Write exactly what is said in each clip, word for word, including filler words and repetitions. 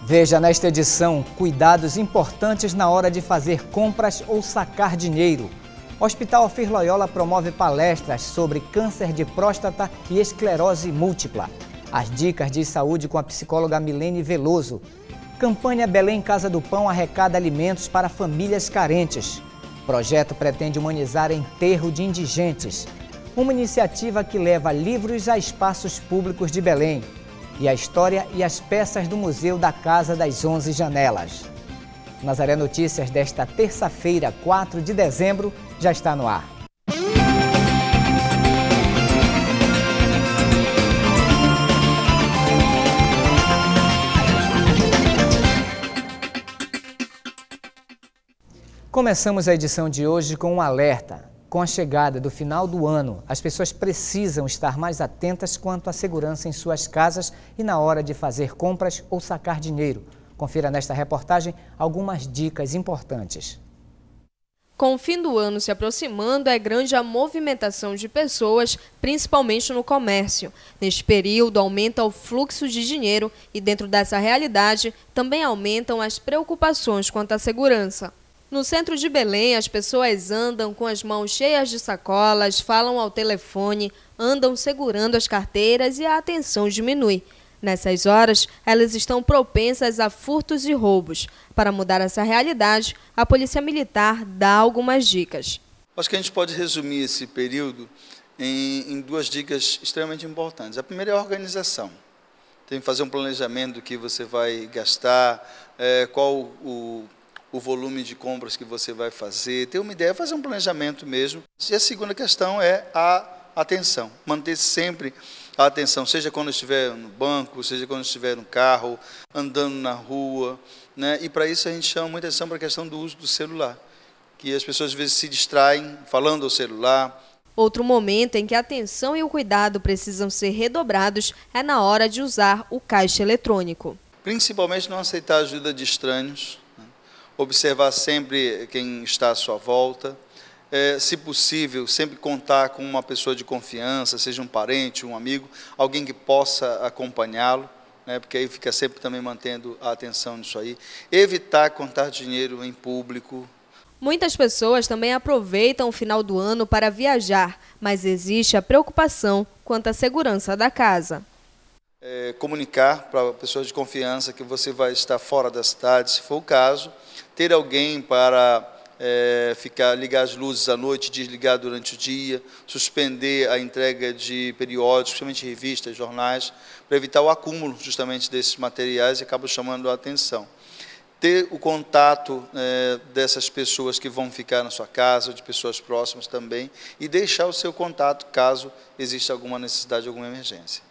Veja nesta edição cuidados importantes na hora de fazer compras ou sacar dinheiro. O Hospital Alfir Loyola promove palestras sobre câncer de próstata e esclerose múltipla. As dicas de saúde com a psicóloga Milene Veloso. Campanha Belém Casa do Pão arrecada alimentos para famílias carentes. O projeto pretende humanizar enterro de indigentes. Uma iniciativa que leva livros a espaços públicos de Belém. E a história e as peças do Museu da Casa das Onze Janelas. Nazaré Notícias desta terça-feira, quatro de dezembro, já está no ar. Começamos a edição de hoje com um alerta. Com a chegada do final do ano, as pessoas precisam estar mais atentas quanto à segurança em suas casas e na hora de fazer compras ou sacar dinheiro. Confira nesta reportagem algumas dicas importantes. Com o fim do ano se aproximando, é grande a movimentação de pessoas, principalmente no comércio. Neste período, aumenta o fluxo de dinheiro e, dentro dessa realidade, também aumentam as preocupações quanto à segurança. No centro de Belém, as pessoas andam com as mãos cheias de sacolas, falam ao telefone, andam segurando as carteiras e a atenção diminui. Nessas horas, elas estão propensas a furtos e roubos. Para mudar essa realidade, a Polícia Militar dá algumas dicas. Acho que a gente pode resumir esse período em, em duas dicas extremamente importantes. A primeira é a organização. Tem que fazer um planejamento do que você vai gastar, é, qual o... o volume de compras que você vai fazer, ter uma ideia, fazer um planejamento mesmo. E a segunda questão é a atenção, manter sempre a atenção, seja quando estiver no banco, seja quando estiver no carro, andando na rua, né? E para isso a gente chama muita atenção para a questão do uso do celular, que as pessoas às vezes se distraem falando ao celular. Outro momento em que a atenção e o cuidado precisam ser redobrados é na hora de usar o caixa eletrônico. Principalmente não aceitar a ajuda de estranhos, observar sempre quem está à sua volta, é, se possível, sempre contar com uma pessoa de confiança, seja um parente, um amigo, alguém que possa acompanhá-lo, né, porque aí fica sempre também mantendo a atenção nisso aí. Evitar contar dinheiro em público. Muitas pessoas também aproveitam o final do ano para viajar, mas existe a preocupação quanto à segurança da casa. É, comunicar para pessoas de confiança que você vai estar fora da cidade, se for o caso. Ter alguém para é, ficar, ligar as luzes à noite, desligar durante o dia, suspender a entrega de periódicos, principalmente revistas, jornais, para evitar o acúmulo justamente desses materiais e acaba chamando a atenção. Ter o contato é, dessas pessoas que vão ficar na sua casa, de pessoas próximas também, e deixar o seu contato caso exista alguma necessidade, alguma emergência.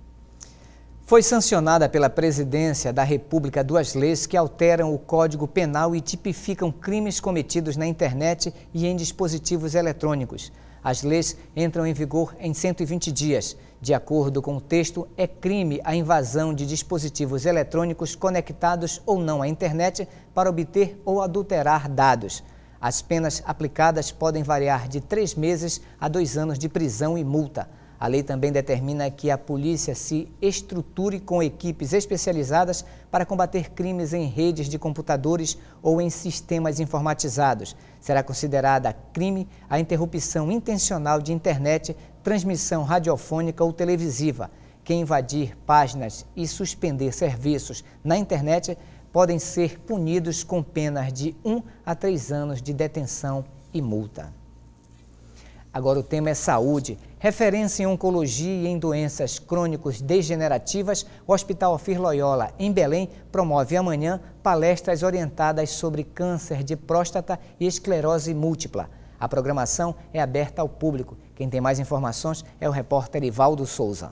Foi sancionada pela Presidência da República duas leis que alteram o Código Penal e tipificam crimes cometidos na internet e em dispositivos eletrônicos. As leis entram em vigor em cento e vinte dias. De acordo com o texto, é crime a invasão de dispositivos eletrônicos conectados ou não à internet para obter ou adulterar dados. As penas aplicadas podem variar de três meses a dois anos de prisão e multa. A lei também determina que a polícia se estruture com equipes especializadas para combater crimes em redes de computadores ou em sistemas informatizados. Será considerada crime a interrupção intencional de internet, transmissão radiofônica ou televisiva. Quem invadir páginas e suspender serviços na internet podem ser punidos com penas de um a três anos de detenção e multa. Agora o tema é saúde. Referência em oncologia e em doenças crônicos degenerativas, o Hospital Alfir Loyola, em Belém, promove amanhã palestras orientadas sobre câncer de próstata e esclerose múltipla. A programação é aberta ao público. Quem tem mais informações é o repórter Ivaldo Souza.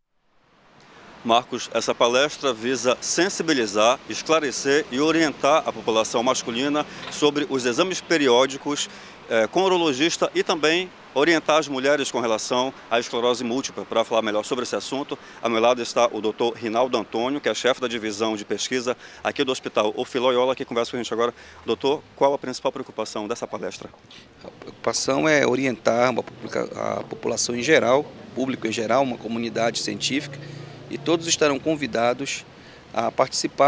Marcos, essa palestra visa sensibilizar, esclarecer e orientar a população masculina sobre os exames periódicos eh, com urologista e também orientar as mulheres com relação à esclerose múltipla. Para falar melhor sobre esse assunto, ao meu lado está o doutor Rinaldo Antônio, que é chefe da divisão de pesquisa aqui do Hospital Alfir Loyola, que conversa com a gente agora. Doutor, qual a principal preocupação dessa palestra? A preocupação é orientar a população em geral, público em geral, uma comunidade científica, e todos estarão convidados a participar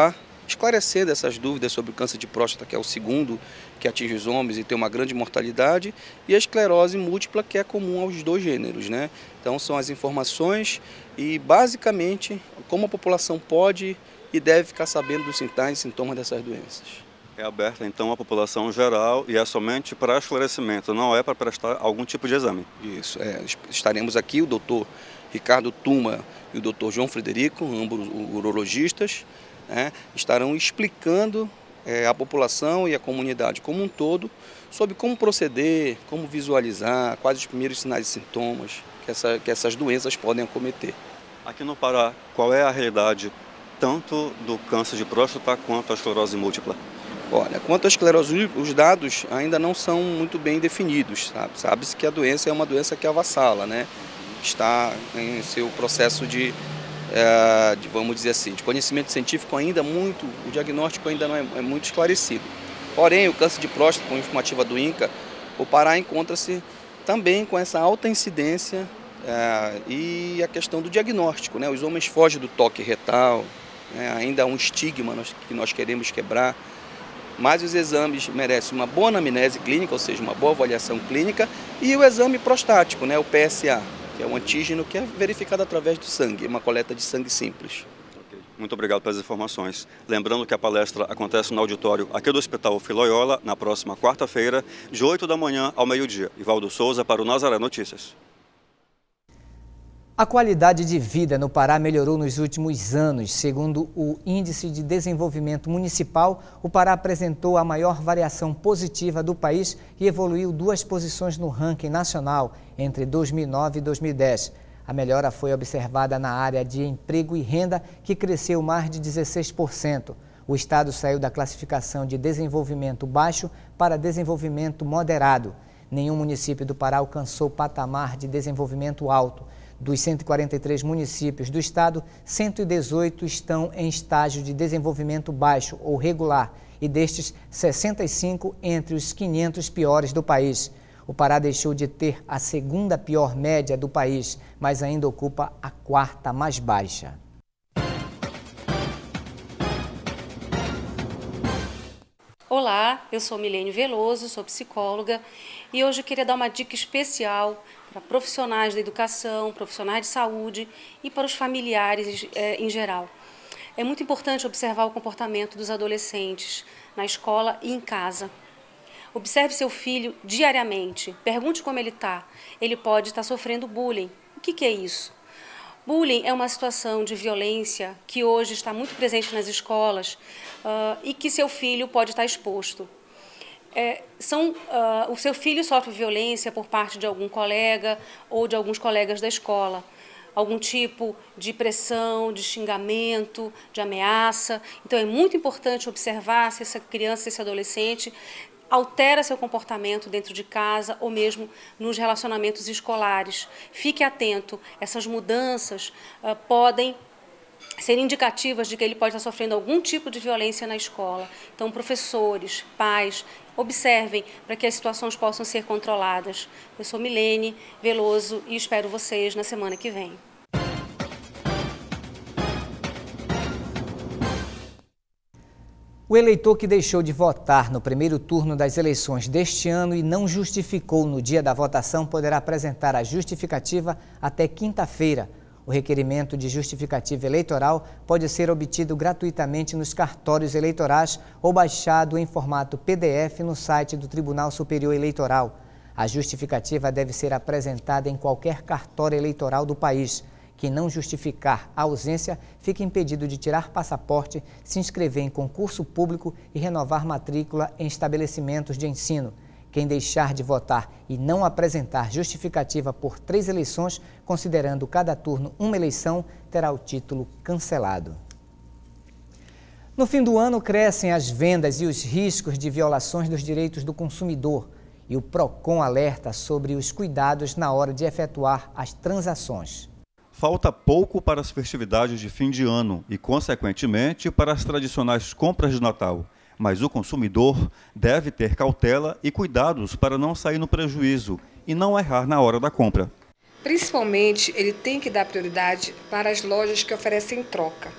esclarecendo essas dúvidas sobre o câncer de próstata, que é o segundo que atinge os homens e tem uma grande mortalidade, e a esclerose múltipla, que é comum aos dois gêneros, né? Então são as informações e basicamente como a população pode e deve ficar sabendo dos sinais e sintomas dessas doenças. É aberta então à população geral e é somente para esclarecimento, não é para prestar algum tipo de exame. Isso, é, estaremos aqui, o doutor Ricardo Tuma e o doutor João Frederico, ambos urologistas, né, estarão explicando é, à população e à comunidade como um todo sobre como proceder, como visualizar, quais os primeiros sinais e sintomas que, essa, que essas doenças podem acometer. Aqui no Pará, qual é a realidade tanto do câncer de próstata quanto a esclerose múltipla? Olha, quanto à esclerose, os dados ainda não são muito bem definidos, sabe? Sabe-se que a doença é uma doença que avassala, né? Está em seu processo de, é, de, vamos dizer assim, de conhecimento científico ainda muito, o diagnóstico ainda não é, é muito esclarecido. Porém, o câncer de próstata com informativa do INCA, o Pará encontra-se também com essa alta incidência é, e a questão do diagnóstico, né? Os homens fogem do toque retal, né? Ainda há um estigma que nós queremos quebrar. Mas os exames merecem uma boa anamnese clínica, ou seja, uma boa avaliação clínica, e o exame prostático, né, o P S A, que é um antígeno que é verificado através do sangue, uma coleta de sangue simples. Muito obrigado pelas informações. Lembrando que a palestra acontece no auditório aqui do Hospital Filóiola, na próxima quarta-feira, de oito da manhã ao meio-dia. Ivaldo Souza para o Nazaré Notícias. A qualidade de vida no Pará melhorou nos últimos anos. Segundo o Índice de Desenvolvimento Municipal, o Pará apresentou a maior variação positiva do país e evoluiu duas posições no ranking nacional entre dois mil e nove e dois mil e dez. A melhora foi observada na área de emprego e renda, que cresceu mais de dezesseis por cento. O estado saiu da classificação de desenvolvimento baixo para desenvolvimento moderado. Nenhum município do Pará alcançou o patamar de desenvolvimento alto. Dos cento e quarenta e três municípios do estado, cento e dezoito estão em estágio de desenvolvimento baixo ou regular e destes, sessenta e cinco entre os quinhentos piores do país. O Pará deixou de ter a segunda pior média do país, mas ainda ocupa a quarta mais baixa. Olá, eu sou Milene Veloso, sou psicóloga e hoje eu queria dar uma dica especial para profissionais da educação, profissionais de saúde e para os familiares eh, em geral. É muito importante observar o comportamento dos adolescentes na escola e em casa. Observe seu filho diariamente, pergunte como ele está. Ele pode estar sofrendo bullying. O que que é isso? Bullying é uma situação de violência que hoje está muito presente nas escolas uh, e que seu filho pode estar exposto. É, são, uh, o seu filho sofre violência por parte de algum colega ou de alguns colegas da escola. Algum tipo de pressão, de xingamento, de ameaça. Então é muito importante observar se essa criança, esse adolescente altera seu comportamento dentro de casa ou mesmo nos relacionamentos escolares. Fique atento, essas mudanças uh, podem ser indicativas de que ele pode estar sofrendo algum tipo de violência na escola. Então, professores, pais, observem para que as situações possam ser controladas. Eu sou Milene Veloso e espero vocês na semana que vem. O eleitor que deixou de votar no primeiro turno das eleições deste ano e não justificou no dia da votação poderá apresentar a justificativa até quinta-feira. O requerimento de justificativa eleitoral pode ser obtido gratuitamente nos cartórios eleitorais ou baixado em formato P D F no site do Tribunal Superior Eleitoral. A justificativa deve ser apresentada em qualquer cartório eleitoral do país. Quem não justificar a ausência fica impedido de tirar passaporte, se inscrever em concurso público e renovar matrícula em estabelecimentos de ensino. Quem deixar de votar e não apresentar justificativa por três eleições, considerando cada turno uma eleição, terá o título cancelado. No fim do ano, crescem as vendas e os riscos de violações dos direitos do consumidor. E o PROCON alerta sobre os cuidados na hora de efetuar as transações. Falta pouco para as festividades de fim de ano e, consequentemente, para as tradicionais compras de Natal. Mas o consumidor deve ter cautela e cuidados para não sair no prejuízo e não errar na hora da compra. Principalmente, ele tem que dar prioridade para as lojas que oferecem troca.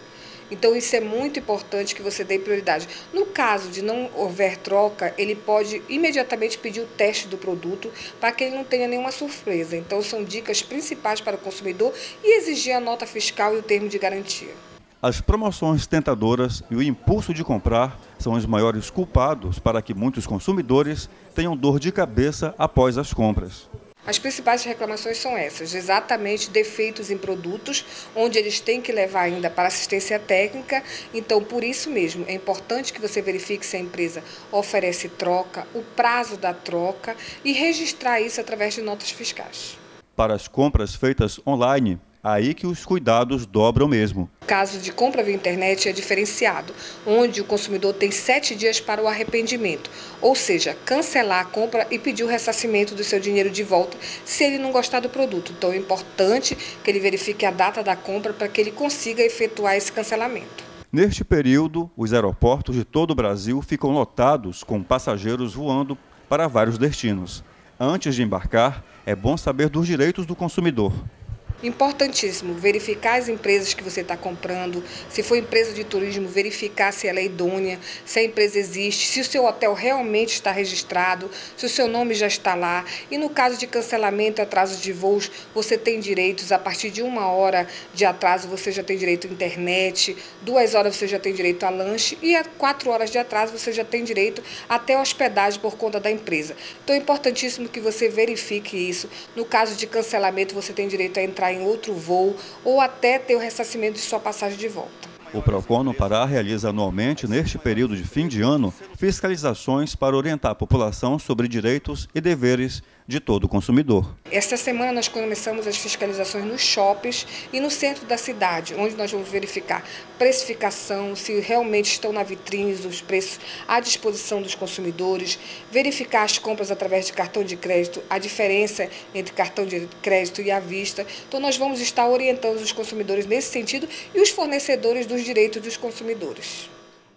Então isso é muito importante que você dê prioridade. No caso de não houver troca, ele pode imediatamente pedir o teste do produto para que ele não tenha nenhuma surpresa. Então são dicas principais para o consumidor e exigir a nota fiscal e o termo de garantia. As promoções tentadoras e o impulso de comprar são os maiores culpados para que muitos consumidores tenham dor de cabeça após as compras. As principais reclamações são essas, exatamente defeitos em produtos, onde eles têm que levar ainda para assistência técnica. Então, por isso mesmo, é importante que você verifique se a empresa oferece troca, o prazo da troca e registrar isso através de notas fiscais. Para as compras feitas online, aí que os cuidados dobram mesmo. O caso de compra via internet é diferenciado, onde o consumidor tem sete dias para o arrependimento, ou seja, cancelar a compra e pedir o ressarcimento do seu dinheiro de volta se ele não gostar do produto. Então é importante que ele verifique a data da compra para que ele consiga efetuar esse cancelamento. Neste período, os aeroportos de todo o Brasil ficam lotados com passageiros voando para vários destinos. Antes de embarcar, é bom saber dos direitos do consumidor. Importantíssimo, verificar as empresas que você está comprando, se for empresa de turismo, verificar se ela é idônea, se a empresa existe, se o seu hotel realmente está registrado, se o seu nome já está lá. E no caso de cancelamento e atraso de voos, você tem direitos, a partir de uma hora de atraso você já tem direito à internet, duas horas você já tem direito a lanche e a quatro horas de atraso você já tem direito até a hospedagem por conta da empresa. Então é importantíssimo que você verifique isso. No caso de cancelamento, você tem direito a entrar em outro voo ou até ter o ressarcimento de sua passagem de volta. O Procon no Pará realiza anualmente, neste período de fim de ano, fiscalizações para orientar a população sobre direitos e deveres de todo consumidor. Esta semana nós começamos as fiscalizações nos shoppings e no centro da cidade, onde nós vamos verificar precificação, se realmente estão na vitrine os preços à disposição dos consumidores, verificar as compras através de cartão de crédito, a diferença entre cartão de crédito e à vista. Então nós vamos estar orientando os consumidores nesse sentido e os fornecedores dos direitos dos consumidores.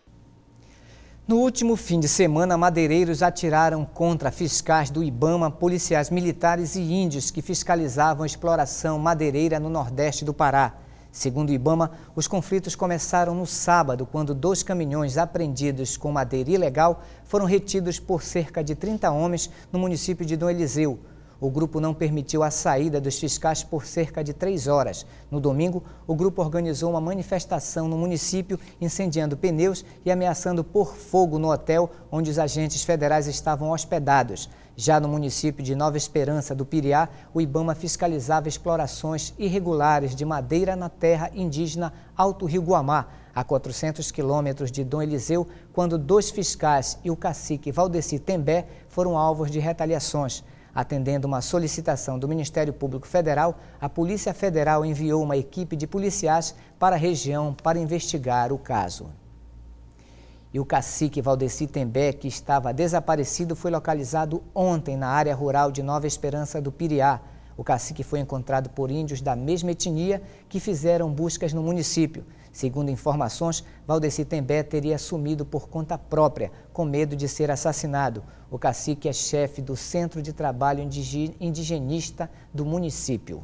No último fim de semana, madeireiros atiraram contra fiscais do IBAMA, policiais militares e índios que fiscalizavam a exploração madeireira no nordeste do Pará. Segundo o IBAMA, os conflitos começaram no sábado, quando dois caminhões apreendidos com madeira ilegal foram retidos por cerca de trinta homens no município de Dom Eliseu. O grupo não permitiu a saída dos fiscais por cerca de três horas. No domingo, o grupo organizou uma manifestação no município, incendiando pneus e ameaçando pôr fogo no hotel onde os agentes federais estavam hospedados. Já no município de Nova Esperança do Piriá, o IBAMA fiscalizava explorações irregulares de madeira na terra indígena Alto Rio Guamá, a quatrocentos quilômetros de Dom Eliseu, quando dois fiscais e o cacique Valdeci Tembé foram alvos de retaliações. Atendendo uma solicitação do Ministério Público Federal, a Polícia Federal enviou uma equipe de policiais para a região para investigar o caso. E o cacique Valdeci Tembé, que estava desaparecido, foi localizado ontem na área rural de Nova Esperança do Piriá. O cacique foi encontrado por índios da mesma etnia que fizeram buscas no município. Segundo informações, Valdeci Tembé teria sumido por conta própria, com medo de ser assassinado. O cacique é chefe do Centro de Trabalho Indigenista do município.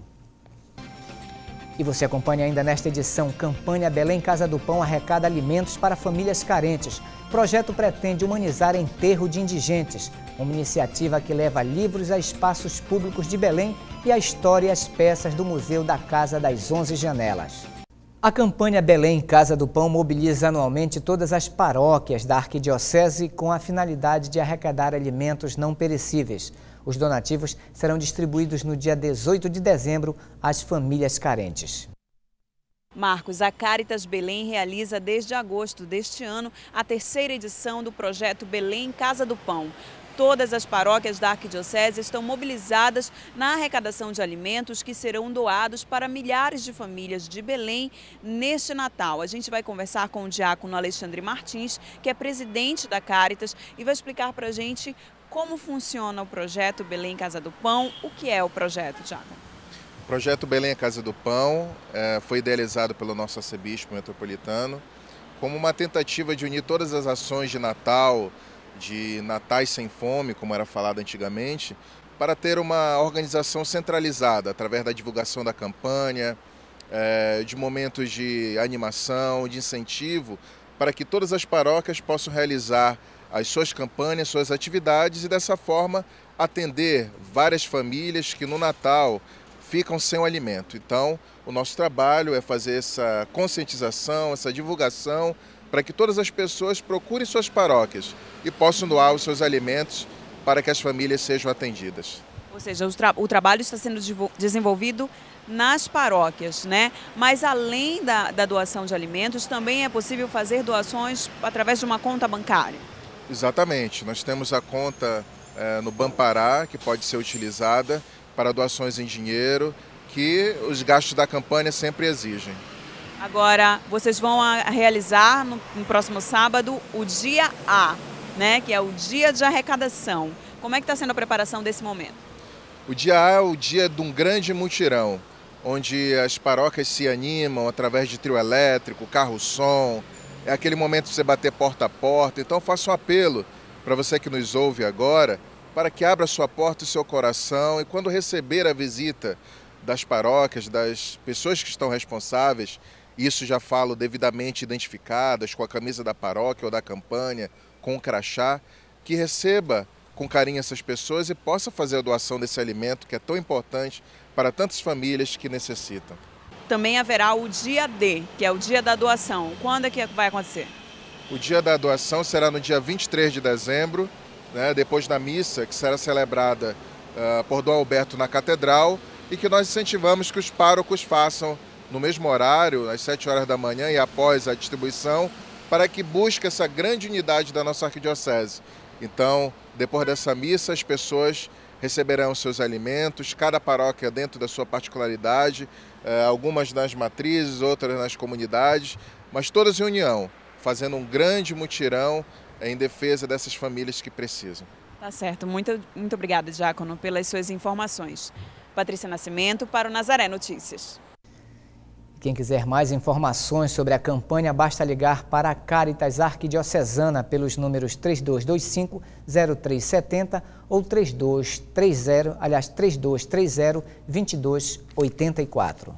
E você acompanha ainda nesta edição, campanha Belém Casa do Pão arrecada alimentos para famílias carentes. O projeto pretende humanizar enterro de indigentes, uma iniciativa que leva livros a espaços públicos de Belém e a história e as peças do Museu da Casa das Onze Janelas. A campanha Belém Casa do Pão mobiliza anualmente todas as paróquias da Arquidiocese com a finalidade de arrecadar alimentos não perecíveis. Os donativos serão distribuídos no dia dezoito de dezembro às famílias carentes. Marcos, a Cáritas Belém realiza desde agosto deste ano a terceira edição do projeto Belém Casa do Pão. Todas as paróquias da Arquidiocese estão mobilizadas na arrecadação de alimentos que serão doados para milhares de famílias de Belém neste Natal. A gente vai conversar com o diácono Alexandre Martins, que é presidente da Cáritas, e vai explicar para a gente como funciona o projeto Belém Casa do Pão. O que é o projeto, diácono? O projeto Belém Casa do Pão é, foi idealizado pelo nosso arcebispo metropolitano como uma tentativa de unir todas as ações de Natal, de Natais Sem Fome, como era falado antigamente, para ter uma organização centralizada, através da divulgação da campanha, é, de momentos de animação, de incentivo, para que todas as paróquias possam realizar as suas campanhas, suas atividades e dessa forma atender várias famílias que no Natal ficam sem o alimento. Então, o nosso trabalho é fazer essa conscientização, essa divulgação, para que todas as pessoas procurem suas paróquias e possam doar os seus alimentos para que as famílias sejam atendidas. Ou seja, o, tra o trabalho está sendo desenvolvido nas paróquias, né? Mas além da, da doação de alimentos, também é possível fazer doações através de uma conta bancária? Exatamente. Nós temos a conta é, no Banpará, que pode ser utilizada para doações em dinheiro, que os gastos da campanha sempre exigem. Agora, vocês vão a realizar no, no próximo sábado o dia A, né? Que é o dia de arrecadação. Como é que está sendo a preparação desse momento? O dia A é o dia de um grande mutirão, onde as paróquias se animam através de trio elétrico, carro-som. É aquele momento de você bater porta a porta. Então faço um apelo para você que nos ouve agora, para que abra sua porta e seu coração e quando receber a visita das paróquias, das pessoas que estão responsáveis, isso já falo devidamente identificadas, com a camisa da paróquia ou da campanha, com o crachá, que receba com carinho essas pessoas e possa fazer a doação desse alimento que é tão importante para tantas famílias que necessitam. Também haverá o dia D, que é o dia da doação. Quando é que vai acontecer? O dia da doação será no dia vinte e três de dezembro, né, depois da missa, que será celebrada uh, por Dom Alberto na Catedral, e que nós incentivamos que os párocos façam no mesmo horário, às sete horas da manhã e após a distribuição, para que busque essa grande unidade da nossa arquidiocese. Então, depois dessa missa, as pessoas receberão seus alimentos, cada paróquia dentro da sua particularidade, eh, algumas nas matrizes, outras nas comunidades, mas todas em união, fazendo um grande mutirão em defesa dessas famílias que precisam. Tá certo. Muito, muito obrigada, Diácono, pelas suas informações. Patrícia Nascimento para o Nazaré Notícias. Quem quiser mais informações sobre a campanha, basta ligar para a Caritas Arquidiocesana pelos números três dois dois cinco, zero três sete zero ou três dois três zero, aliás, três dois três zero, dois dois oito quatro.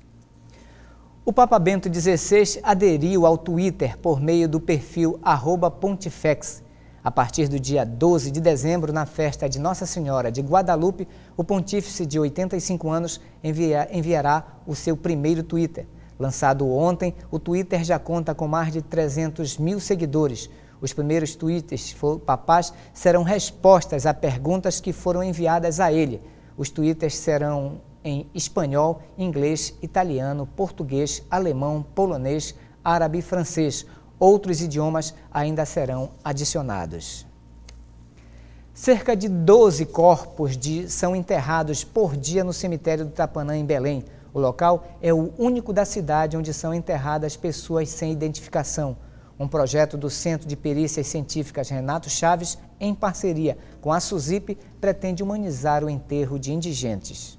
O Papa Bento dezesseis aderiu ao Twitter por meio do perfil arroba Pontifex. A partir do dia doze de dezembro, na festa de Nossa Senhora de Guadalupe, o pontífice de oitenta e cinco anos envia, enviará o seu primeiro Twitter. Lançado ontem, o Twitter já conta com mais de trezentos mil seguidores. Os primeiros tweets papais serão respostas a perguntas que foram enviadas a ele. Os twitters serão em espanhol, inglês, italiano, português, alemão, polonês, árabe e francês. Outros idiomas ainda serão adicionados. Cerca de doze corpos de, são enterrados por dia no cemitério do Tapanã, em Belém. O local é o único da cidade onde são enterradas pessoas sem identificação. Um projeto do Centro de Perícias Científicas Renato Chaves, em parceria com a SUSIP, pretende humanizar o enterro de indigentes.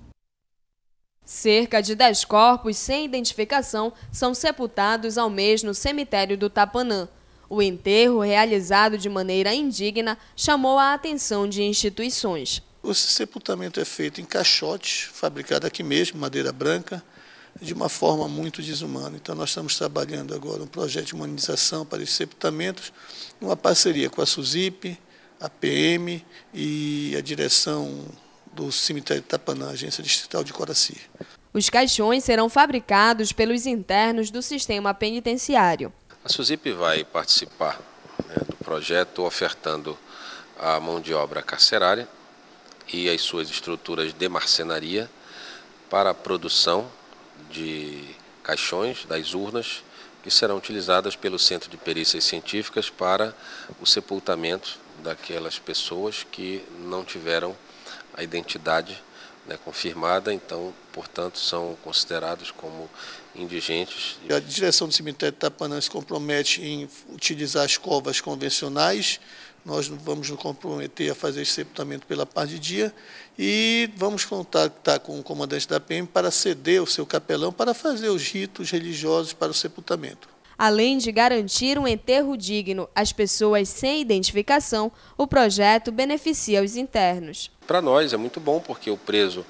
Cerca de dez corpos sem identificação são sepultados ao mês no cemitério do Tapanã. O enterro, realizado de maneira indigna, chamou a atenção de instituições. O sepultamento é feito em caixotes, fabricado aqui mesmo, madeira branca, de uma forma muito desumana. Então nós estamos trabalhando agora um projeto de humanização para esses sepultamentos, uma parceria com a SUSIP, a P M e a direção do cemitério de Tapanã, Agência Distrital de Coraci. Os caixões serão fabricados pelos internos do sistema penitenciário. A SUSIP vai participar, né, do projeto ofertando a mão de obra carcerária e as suas estruturas de marcenaria para a produção de caixões, das urnas, que serão utilizadas pelo Centro de Perícias Científicas para o sepultamento daquelas pessoas que não tiveram a identidade, né, confirmada, então, portanto, são considerados como indigentes. A direção do cemitério de Tapanã se compromete em utilizar as covas convencionais. Nós vamos nos comprometer a fazer esse sepultamento pela parte de dia e vamos contactar com o comandante da P M para ceder o seu capelão para fazer os ritos religiosos para o sepultamento. Além de garantir um enterro digno às pessoas sem identificação, o projeto beneficia os internos. Para nós é muito bom porque o preso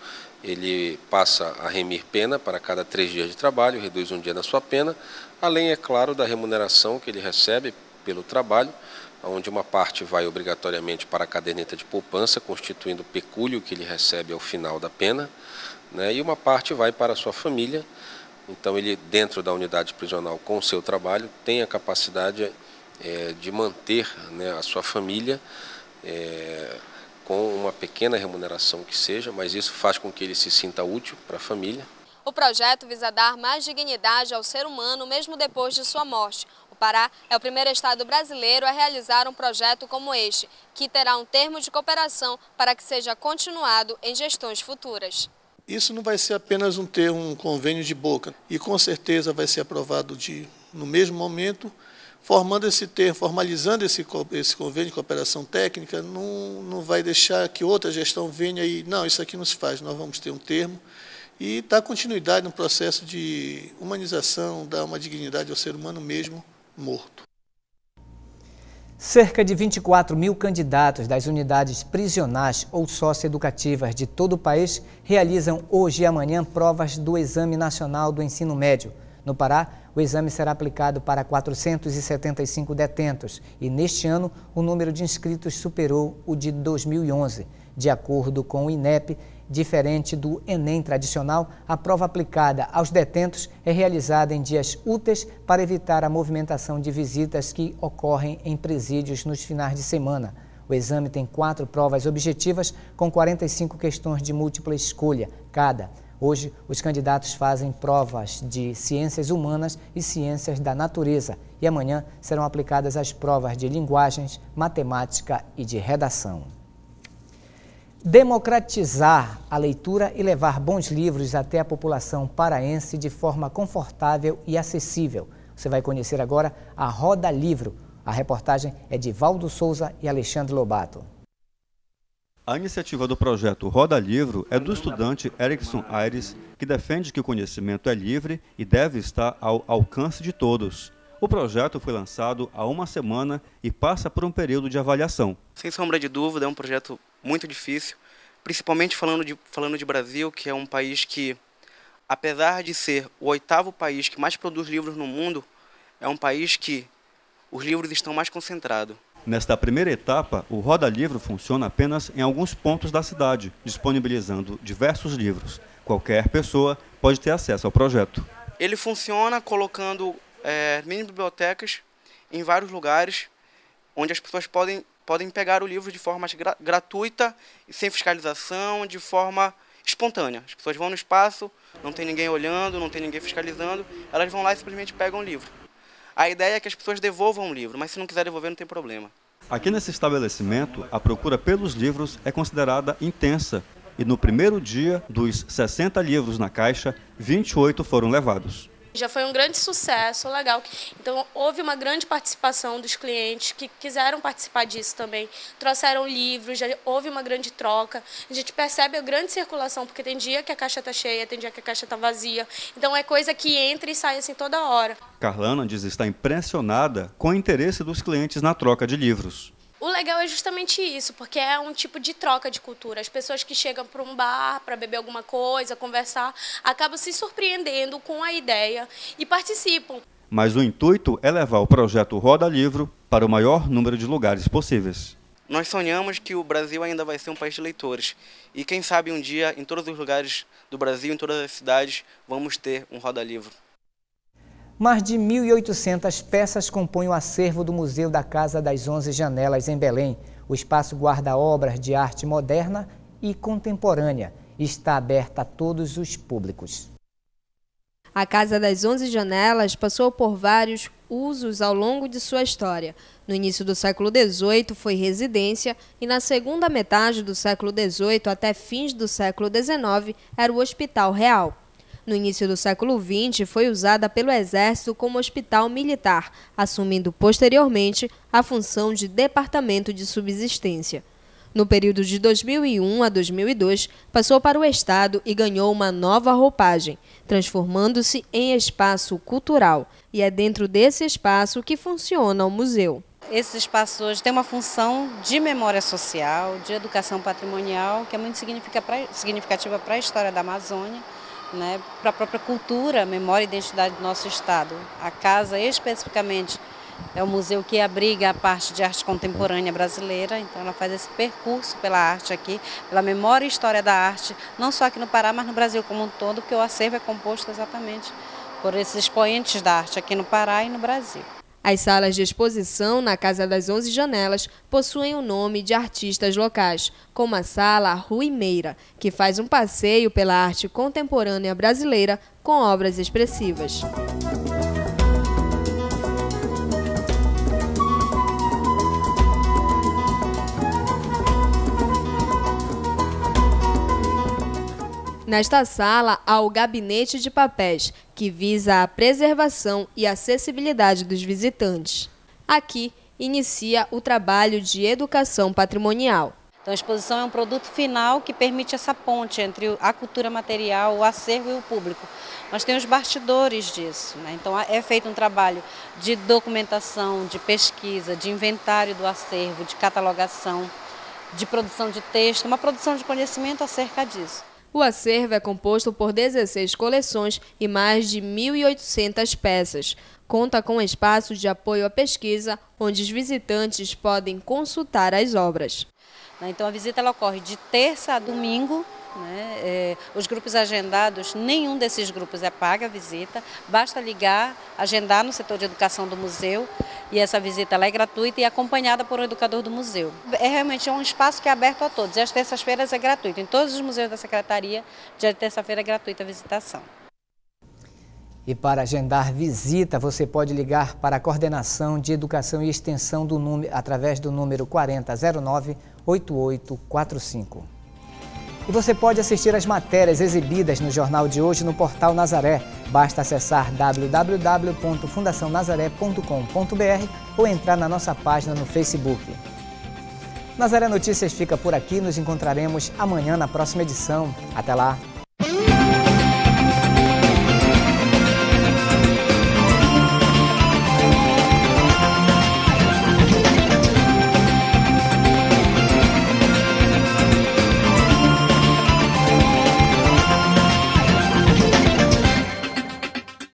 ele passa a remir pena para cada três dias de trabalho, reduz um dia na sua pena, além, é claro, da remuneração que ele recebe pelo trabalho, onde uma parte vai obrigatoriamente para a caderneta de poupança, constituindo o pecúlio que ele recebe ao final da pena, né, e uma parte vai para a sua família. Então ele, dentro da unidade prisional com o seu trabalho, tem a capacidade é, de manter, né, a sua família é, com uma pequena remuneração que seja, mas isso faz com que ele se sinta útil para a família. O projeto visa dar mais dignidade ao ser humano mesmo depois de sua morte. O Pará é o primeiro estado brasileiro a realizar um projeto como este, que terá um termo de cooperação para que seja continuado em gestões futuras. Isso não vai ser apenas um termo, um convênio de boca, e com certeza vai ser aprovado de, no mesmo momento, formando esse termo, formalizando esse, esse convênio de cooperação técnica, não, não vai deixar que outra gestão venha e, não, isso aqui não se faz, nós vamos ter um termo e dar continuidade no processo de humanização, dar uma dignidade ao ser humano mesmo morto. Cerca de vinte e quatro mil candidatos das unidades prisionais ou socioeducativas de todo o país realizam hoje e amanhã provas do Exame Nacional do Ensino Médio. No Pará, o exame será aplicado para quatrocentos e setenta e cinco detentos e, neste ano, o número de inscritos superou o de dois mil e onze. De acordo com o INEP, diferente do Enem tradicional, a prova aplicada aos detentos é realizada em dias úteis para evitar a movimentação de visitas que ocorrem em presídios nos finais de semana. O exame tem quatro provas objetivas com quarenta e cinco questões de múltipla escolha cada. Hoje, os candidatos fazem provas de ciências humanas e ciências da natureza e amanhã serão aplicadas as provas de linguagens, matemática e de redação. Democratizar a leitura e levar bons livros até a população paraense de forma confortável e acessível. Você vai conhecer agora a Roda Livro. A reportagem é de Valdo Souza e Alexandre Lobato. A iniciativa do projeto Roda Livro é do estudante Erickson Aires, que defende que o conhecimento é livre e deve estar ao alcance de todos. O projeto foi lançado há uma semana e passa por um período de avaliação. Sem sombra de dúvida, é um projeto muito difícil, principalmente falando de, falando de Brasil, que é um país que, apesar de ser o oitavo país que mais produz livros no mundo, é um país que os livros estão mais concentrados. Nesta primeira etapa, o Roda Livro funciona apenas em alguns pontos da cidade, disponibilizando diversos livros. Qualquer pessoa pode ter acesso ao projeto. Ele funciona colocando é, mini bibliotecas em vários lugares, onde as pessoas podem, podem pegar o livro de forma gra gratuita e sem fiscalização, de forma espontânea. As pessoas vão no espaço, não tem ninguém olhando, não tem ninguém fiscalizando, elas vão lá e simplesmente pegam o livro. A ideia é que as pessoas devolvam o livro, mas se não quiser devolver, não tem problema. Aqui nesse estabelecimento, a procura pelos livros é considerada intensa e no primeiro dia, dos sessenta livros na caixa, vinte e oito foram levados. Já foi um grande sucesso, legal. Então, houve uma grande participação dos clientes que quiseram participar disso também. Trouxeram livros, já houve uma grande troca. A gente percebe a grande circulação, porque tem dia que a caixa está cheia, tem dia que a caixa está vazia. Então, é coisa que entra e sai assim toda hora. Carlana diz estar impressionada com o interesse dos clientes na troca de livros. O legal é justamente isso, porque é um tipo de troca de cultura. As pessoas que chegam para um bar para beber alguma coisa, conversar, acabam se surpreendendo com a ideia e participam. Mas o intuito é levar o projeto Roda Livro para o maior número de lugares possíveis. Nós sonhamos que o Brasil ainda vai ser um país de leitores. E quem sabe um dia, em todos os lugares do Brasil, em todas as cidades, vamos ter um Roda Livro. Mais de mil e oitocentas peças compõem o acervo do Museu da Casa das Onze Janelas, em Belém. O espaço guarda obras de arte moderna e contemporânea e está aberto a todos os públicos. A Casa das Onze Janelas passou por vários usos ao longo de sua história. No início do século dezoito foi residência e na segunda metade do século dezoito até fins do século dezenove era o Hospital Real. No início do século vinte, foi usada pelo Exército como hospital militar, assumindo posteriormente a função de departamento de subsistência. No período de dois mil e um a dois mil e dois, passou para o Estado e ganhou uma nova roupagem, transformando-se em espaço cultural. E é dentro desse espaço que funciona o museu. Esses espaços hoje têm uma função de memória social, de educação patrimonial, que é muito significativa para a história da Amazônia, né, para a própria cultura, memória e identidade do nosso estado. A casa, especificamente, é o museu que abriga a parte de arte contemporânea brasileira, então ela faz esse percurso pela arte aqui, pela memória e história da arte, não só aqui no Pará, mas no Brasil como um todo, porque o acervo é composto exatamente por esses expoentes da arte aqui no Pará e no Brasil. As salas de exposição na Casa das Onze Janelas possuem o nome de artistas locais, como a Sala Rui Meira, que faz um passeio pela arte contemporânea brasileira com obras expressivas. Nesta sala há o Gabinete de Papéis, que visa a preservação e acessibilidade dos visitantes. Aqui inicia o trabalho de educação patrimonial. Então, a exposição é um produto final que permite essa ponte entre a cultura material, o acervo e o público. Mas tem os bastidores disso, né? Então é feito um trabalho de documentação, de pesquisa, de inventário do acervo, de catalogação, de produção de texto, uma produção de conhecimento acerca disso. O acervo é composto por dezesseis coleções e mais de mil e oitocentas peças. Conta com espaço de apoio à pesquisa, onde os visitantes podem consultar as obras. Então a visita ela ocorre de terça a domingo, né? É, os grupos agendados, nenhum desses grupos é paga a visita, basta ligar, agendar no setor de educação do museu e essa visita ela é gratuita e acompanhada por um educador do museu. É realmente um espaço que é aberto a todos e às terças-feiras é gratuito. Em todos os museus da Secretaria, dia de terça-feira é gratuita a visitação. E para agendar visita, você pode ligar para a Coordenação de Educação e Extensão do número, através do número quarenta zero nove, oito oito quatro cinco. E você pode assistir às matérias exibidas no Jornal de Hoje no portal Nazaré. Basta acessar w w w ponto fundação nazaré ponto com ponto b r ou entrar na nossa página no Facebook. Nazaré Notícias fica por aqui, nos encontraremos amanhã na próxima edição. Até lá!